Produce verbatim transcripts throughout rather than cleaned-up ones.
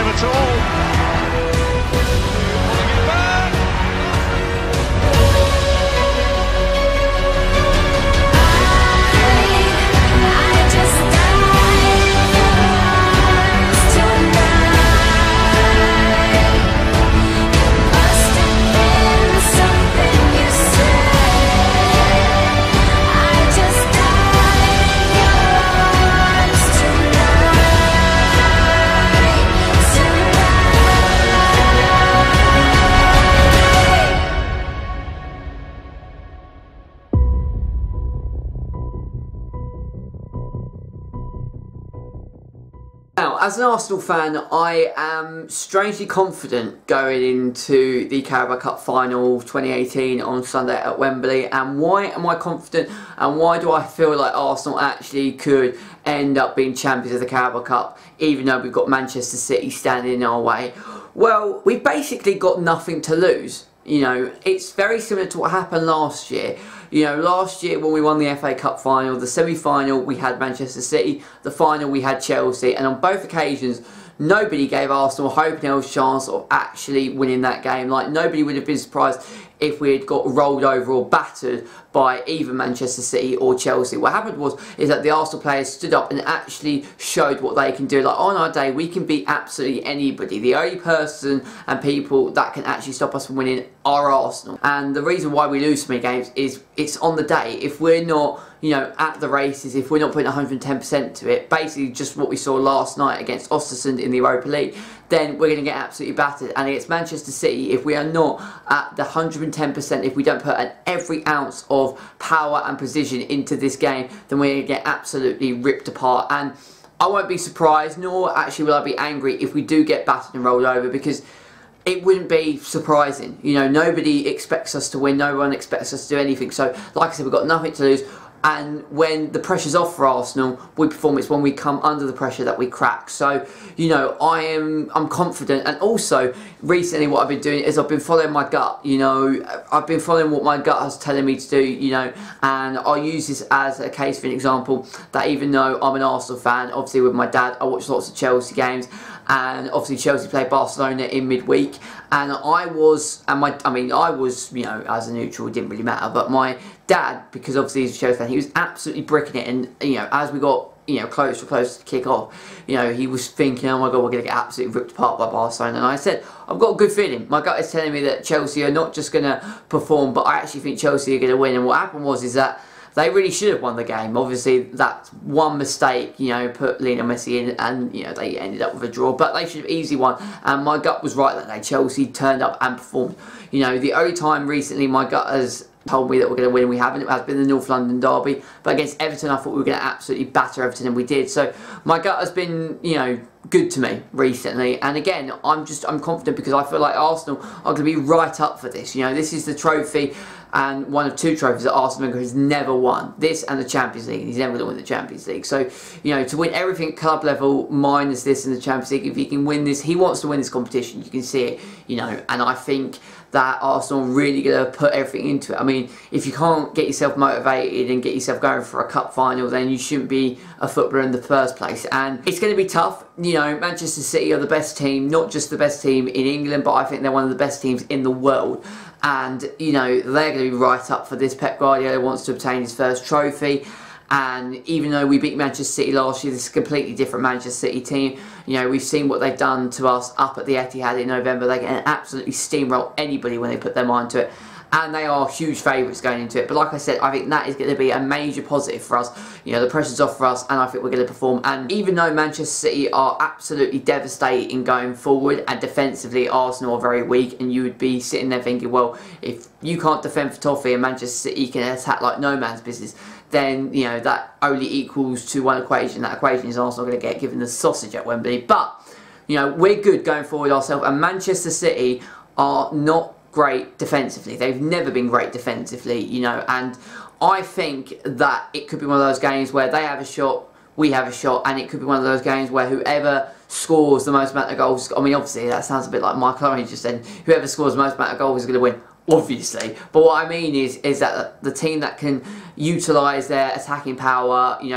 at all. Now, as an Arsenal fan, I am strangely confident going into the Carabao Cup Final twenty eighteen on Sunday at Wembley. And why am I confident, and why do I feel like Arsenal actually could end up being champions of the Carabao Cup, even though we've got Manchester City standing in our way? Well, we've basically got nothing to lose. You know, it's very similar to what happened last year. You know, last year when we won the F A Cup final, the semi-final we had Manchester City, the final we had Chelsea, and on both occasions nobody gave Arsenal hope and a chance of actually winning that game. Like, nobody would have been surprised if we had got rolled over or battered by either Manchester City or Chelsea. What happened was is that the Arsenal players stood up and actually showed what they can do. Like, on our day, we can beat absolutely anybody. The only person and people that can actually stop us from winning are Arsenal. And the reason why we lose so many games is it's on the day. If we're not, you know, at the races, if we're not putting one hundred ten percent to it, basically just what we saw last night against Ostersund in the Europa League, then we're going to get absolutely battered. And against Manchester City, if we are not at the one hundred ten percent, if we don't put an every ounce of power and precision into this game, then we're going to get absolutely ripped apart. And I won't be surprised, nor actually will I be angry if we do get battered and rolled over, because it wouldn't be surprising. You know, nobody expects us to win, no one expects us to do anything. So, like I said, we've got nothing to lose. And when the pressure's off for Arsenal, we perform. It's when we come under the pressure that we crack. So, you know, I am I'm confident. And also, recently what I've been doing is I've been following my gut. You know, I've been following what my gut has telling me to do, you know, and I'll use this as a case for an example, that even though I'm an Arsenal fan, obviously with my dad, I watch lots of Chelsea games. And obviously Chelsea played Barcelona in midweek, and I was, and my, I mean, I was, you know, as a neutral, it didn't really matter, but my dad, because obviously he's a Chelsea fan, he was absolutely bricking it, and, you know, as we got, you know, closer and closer to kick off, you know, he was thinking, oh my God, we're going to get absolutely ripped apart by Barcelona. And I said, I've got a good feeling. My gut is telling me that Chelsea are not just going to perform, but I actually think Chelsea are going to win. And what happened was, is that they really should have won the game. Obviously, that one mistake, you know, put Lionel Messi in, and, you know, they ended up with a draw. But they should have easily won. And my gut was right that day. Chelsea turned up and performed. You know, the only time recently my gut has told me that we're going to win, we haven't. It has been the North London derby. But against Everton, I thought we were going to absolutely batter Everton, and we did. So my gut has been, you know, good to me recently. And again, I'm just, I'm confident because I feel like Arsenal are going to be right up for this. You know, this is the trophy, and one of two trophies that Arsene Wenger has never won. This and the Champions League. He's never going to win the Champions League. So, you know, to win everything club level minus this in the Champions League, if he can win this, he wants to win this competition. You can see it, you know, and I think that Arsenal are really going to put everything into it. I mean, if you can't get yourself motivated and get yourself going for a cup final, then you shouldn't be a footballer in the first place. And it's going to be tough. You know, Manchester City are the best team, not just the best team in England, but I think they're one of the best teams in the world. And, you know, they're going to be right up for this. Pep Guardiola wants to obtain his first trophy. And even though we beat Manchester City last year, this is a completely different Manchester City team. You know, we've seen what they've done to us up at the Etihad in November. They can absolutely steamroll anybody when they put their mind to it. And they are huge favourites going into it. But like I said, I think that is going to be a major positive for us. You know, the pressure's off for us, and I think we're going to perform. And even though Manchester City are absolutely devastating going forward, and defensively Arsenal are very weak, and you would be sitting there thinking, well, if you can't defend for toffee and Manchester City can attack like no man's business, then, you know, that only equals to one equation. That equation is Arsenal going to get given the sausage at Wembley. But, you know, we're good going forward ourselves, and Manchester City are not great defensively. They've never been great defensively, you know, and I think that it could be one of those games where they have a shot, we have a shot, and it could be one of those games where whoever scores the most amount of goals, I mean, obviously that sounds a bit like Michael Owen just said, whoever scores the most amount of goals is going to win, obviously. But what I mean is, is that the team that can utilise their attacking power, you know,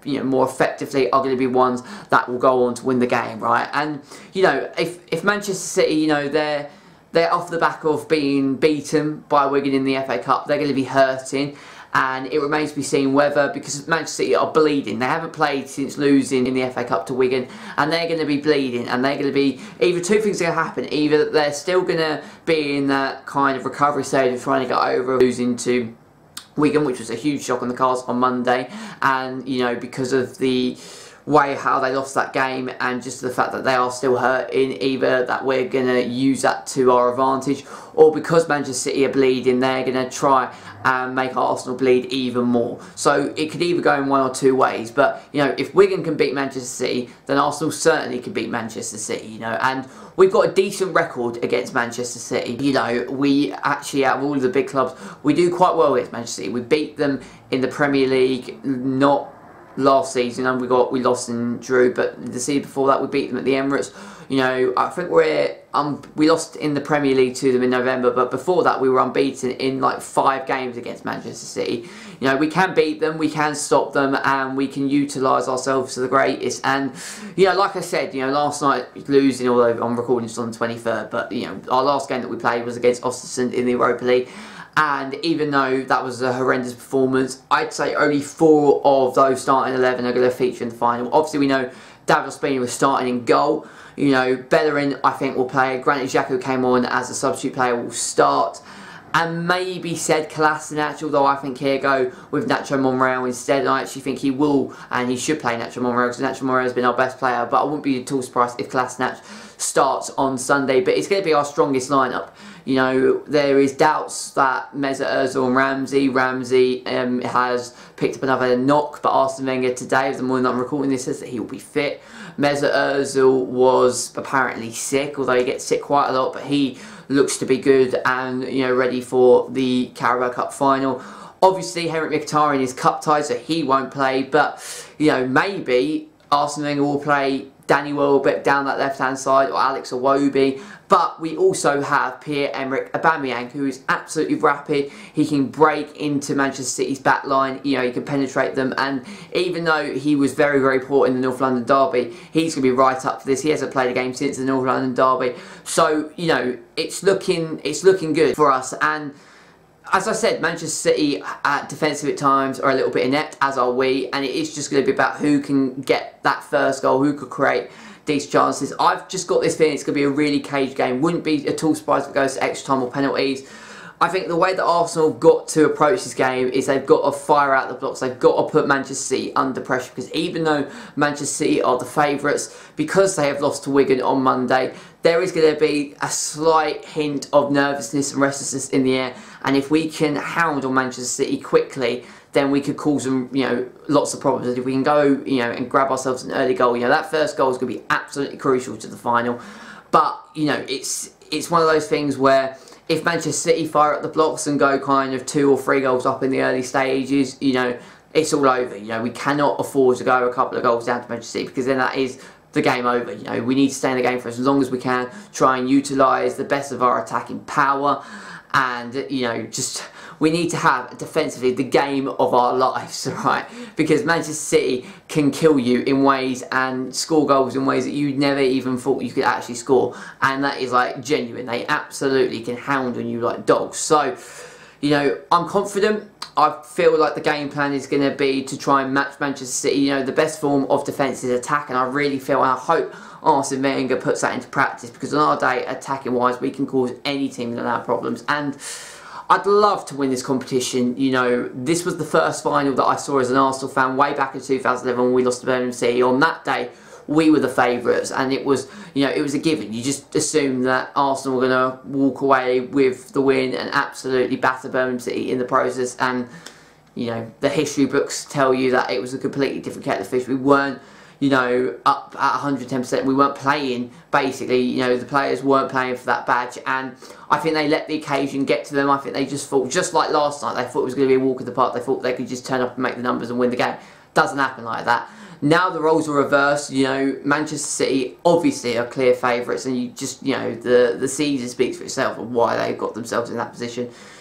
you know, more effectively are going to be ones that will go on to win the game, right? And, you know, if, if Manchester City, you know, they're, they're off the back of being beaten by Wigan in the F A Cup, they're going to be hurting. And it remains to be seen whether, because Manchester City are bleeding, they haven't played since losing in the F A Cup to Wigan, and they're going to be bleeding, and they're going to be, either two things are going to happen, either they're still going to be in that kind of recovery stage of trying to get over losing to Wigan, which was a huge shock on the cards on Monday, and, you know, because of the way how they lost that game and just the fact that they are still hurting, either that we're going to use that to our advantage, or because Manchester City are bleeding, they're going to try and make Arsenal bleed even more. So it could either go in one or two ways, but, you know, if Wigan can beat Manchester City, then Arsenal certainly can beat Manchester City, you know, and we've got a decent record against Manchester City. You know, we actually, out of all of the big clubs, we do quite well against Manchester City. We beat them in the Premier League, not last season, and we got we lost and drew, but the season before that we beat them at the Emirates. You know, I think we're um we lost in the Premier League to them in November, but before that we were unbeaten in like five games against Manchester City. You know, we can beat them, we can stop them, and we can utilise ourselves to the greatest. And, you know, like I said, you know, last night losing, although I'm recording this on the twenty-third, but, you know, our last game that we played was against Ostersund in the Europa League. And even though that was a horrendous performance, I'd say only four of those starting eleven are going to feature in the final. Obviously, we know David Ospina was starting in goal. You know, Bellerin, I think, will play. Granit Xhaka came on as a substitute player, will start. And maybe said Kolasinac, although I think he'll go with Nacho Monreal instead. And I actually think he will, and he should play Nacho Monreal, because Nacho Monreal has been our best player. But I wouldn't be at all surprised if Kolasinac starts on Sunday. But it's going to be our strongest lineup. You know, there is doubts that Mesut Ozil and Ramsey. Ramsey um, has picked up another knock, but Arsene Wenger today, the morning that I'm recording this, says that he will be fit. Mesut Ozil was apparently sick, although he gets sick quite a lot, but he looks to be good and, you know, ready for the Carabao Cup Final. Obviously, Henrik Mkhitaryan is cup tied, so he won't play, but, you know, maybe Arsene Wenger will play Danny Welbeck down that left-hand side, or Alex Iwobi. But we also have Pierre-Emerick Aubameyang, who is absolutely rapid. He can break into Manchester City's back line. You know, he can penetrate them. And even though he was very, very poor in the North London derby, he's going to be right up for this. He hasn't played a game since the North London derby. So, you know, it's looking, it's looking good for us. And as I said, Manchester City at defensive at times are a little bit inept, as are we, and it is just going to be about who can get that first goal, who could create these chances. I've just got this feeling it's going to be a really caged game. Wouldn't be at all surprised if it goes to extra time or penalties. I think the way that Arsenal have got to approach this game is they've got to fire out the blocks. They've got to put Manchester City under pressure, because even though Manchester City are the favourites, because they have lost to Wigan on Monday, there is going to be a slight hint of nervousness and restlessness in the air. And if we can hound on Manchester City quickly, then we could cause them, you know, lots of problems. If we can go, you know, and grab ourselves an early goal, you know, that first goal is going to be absolutely crucial to the final. But, you know, it's it's one of those things where if Manchester City fire up the blocks and go kind of two or three goals up in the early stages, you know, it's all over. You know, we cannot afford to go a couple of goals down to Manchester City, because then that is the game over. You know, we need to stay in the game for as long as we can, try and utilise the best of our attacking power, and, you know, just we need to have defensively the game of our lives, right? Because Manchester City can kill you in ways and score goals in ways that you never even thought you could actually score, and that is like genuine. They absolutely can hound on you like dogs. So, you know, I'm confident. I feel like the game plan is going to be to try and match Manchester City. You know, the best form of defence is attack, and I really feel, and I hope Arsene Wenger puts that into practice, because on our day, attacking wise, we can cause any team that have problems. And I'd love to win this competition. You know, this was the first final that I saw as an Arsenal fan way back in two thousand eleven when we lost to Birmingham City. On that day, we were the favourites, and it was, you know, it was a given. You just assumed that Arsenal were going to walk away with the win and absolutely batter Birmingham City in the process. And, you know, the history books tell you that it was a completely different kettle of fish. We weren't, you know, up at one hundred ten percent. We weren't playing, basically. You know, the players weren't playing for that badge, and I think they let the occasion get to them. I think they just thought, just like last night, they thought it was going to be a walk in the park. They thought they could just turn up and make the numbers and win the game. Doesn't happen like that. Now the roles are reversed. You know, Manchester City obviously are clear favourites, and you just, you know, the the season speaks for itself of why they've got themselves in that position.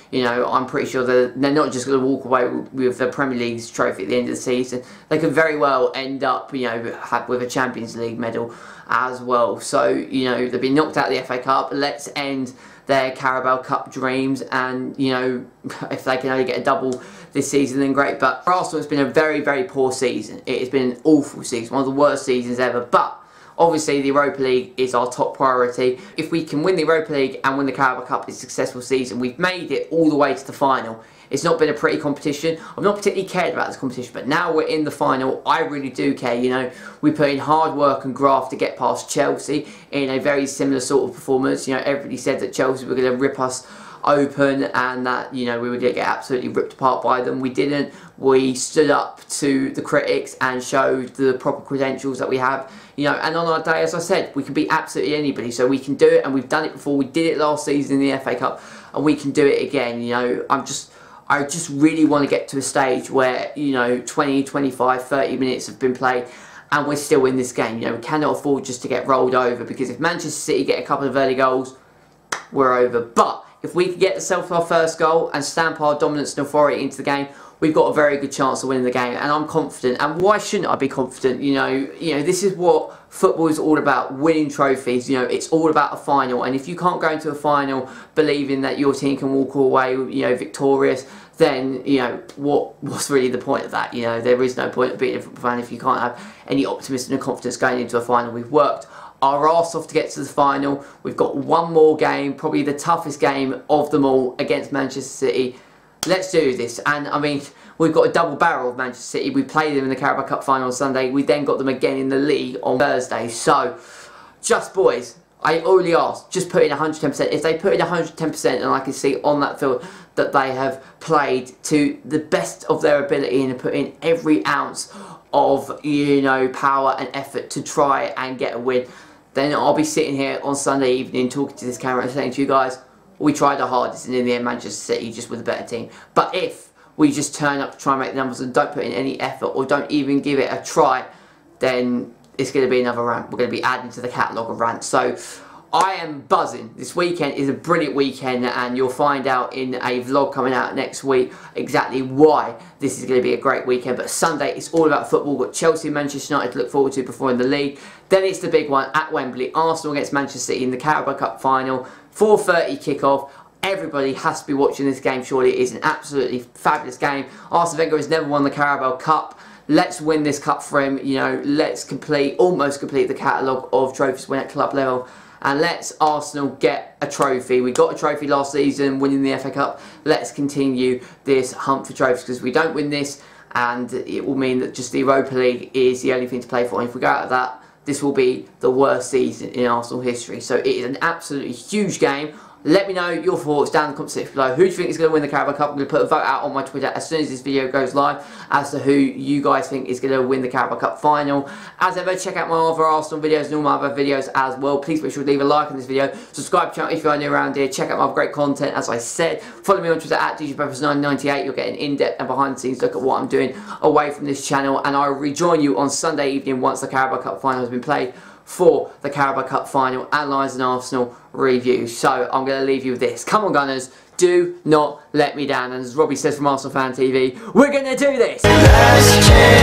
you know, I'm pretty sure that they're not just going to walk away with the Premier League's trophy at the end of the season. They could very well end up, you know, have, with a Champions League medal as well. So, you know, they've been knocked out of the F A Cup. Let's end their Carabao Cup dreams, and, you know, if they can only get a double this season, then great. But for Arsenal, it's been a very, very poor season. It has been an awful season, one of the worst seasons ever. But obviously, the Europa League is our top priority. If we can win the Europa League and win the Carabao Cup, it's a successful season. We've made it all the way to the final. It's not been a pretty competition. I've not particularly cared about this competition, but now we're in the final, I really do care. You know, we put in hard work and graft to get past Chelsea in a very similar sort of performance. You know, everybody said that Chelsea were going to rip us open and that, you know, we would get absolutely ripped apart by them. We didn't. We stood up to the critics and showed the proper credentials that we have, you know, and on our day, as I said, we can beat absolutely anybody, so we can do it, and we've done it before. We did it last season in the F A Cup, and we can do it again. You know, I'm just I just really want to get to a stage where, you know, twenty, twenty-five, thirty minutes have been played and we're still in this game. You know, we cannot afford just to get rolled over, because if Manchester City get a couple of early goals, we're over. But if we can get ourselves our first goal and stamp our dominance and authority into the game, we've got a very good chance of winning the game, and I'm confident. And why shouldn't I be confident? You know, you know, this is what football is all about: winning trophies. You know, it's all about a final. And if you can't go into a final believing that your team can walk away, you know, victorious, then, you know, what what's really the point of that? You know, there is no point of being a football fan if you can't have any optimism and confidence going into a final. We've worked our arse off to get to the final. We've got one more game, probably the toughest game of them all, against Manchester City. Let's do this. And I mean, we've got a double barrel of Manchester City. We played them in the Carabao Cup Final on Sunday. We then got them again in the league on Thursday. So, just boys, I only ask, just put in one hundred ten percent. If they put in one hundred ten percent, and I can see on that field that they have played to the best of their ability and put in every ounce of, you know, power and effort to try and get a win, then I'll be sitting here on Sunday evening talking to this camera and saying to you guys, we tried our hardest, and in the end Manchester City just with a better team. But if we just turn up to try and make the numbers and don't put in any effort or don't even give it a try, then it's going to be another rant. We're going to be adding to the catalogue of rants. So I am buzzing. This weekend is a brilliant weekend, and you'll find out in a vlog coming out next week exactly why this is going to be a great weekend. But Sunday, it's all about football. We've got Chelsea and Manchester United to look forward to before in the league. Then it's the big one at Wembley, Arsenal against Manchester City in the Carabao Cup Final. four thirty kickoff. Everybody has to be watching this game, surely. It is an absolutely fabulous game. Arsene Wenger has never won the Carabao Cup. Let's win this cup for him. You know, let's complete, almost complete the catalogue of trophies win at club level. And let's Arsenal get a trophy. We got a trophy last season, winning the F A Cup. Let's continue this hunt for trophies, because if we don't win this, and it will mean that just the Europa League is the only thing to play for. And if we go out of that, this will be the worst season in Arsenal history. So it is an absolutely huge game. Let me know your thoughts down in the comment section below. Who do you think is going to win the Carabao Cup? I'm going to put a vote out on my Twitter as soon as this video goes live as to who you guys think is going to win the Carabao Cup Final. As ever, check out my other Arsenal videos and all my other videos as well. Please make sure to leave a like on this video. Subscribe to the channel if you are new around here. Check out my other great content, as I said. Follow me on Twitter at D J Bagpuss nine ninety-eight. You'll get an in-depth and behind-the-scenes look at what I'm doing away from this channel. And I will rejoin you on Sunday evening once the Carabao Cup Final has been played for the Carabao Cup Final analyse and Arsenal review. So I'm going to leave you with this. Come on, Gunners, do not let me down. And as Robbie says from Arsenal Fan T V, we're going to do this.